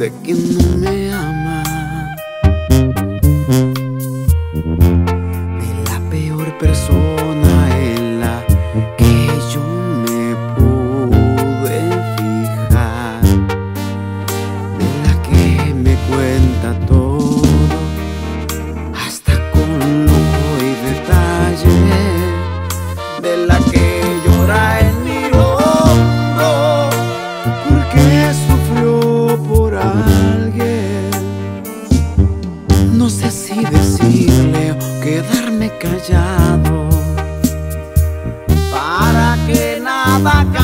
de quien no me ama, de la peor persona en la que yo me pude fijar, de la que me cuenta todo hasta con lujo y detalle, de la que llora en mi hombro porque sufrió por alguien. No sé si decirle o quedarme callado para que nada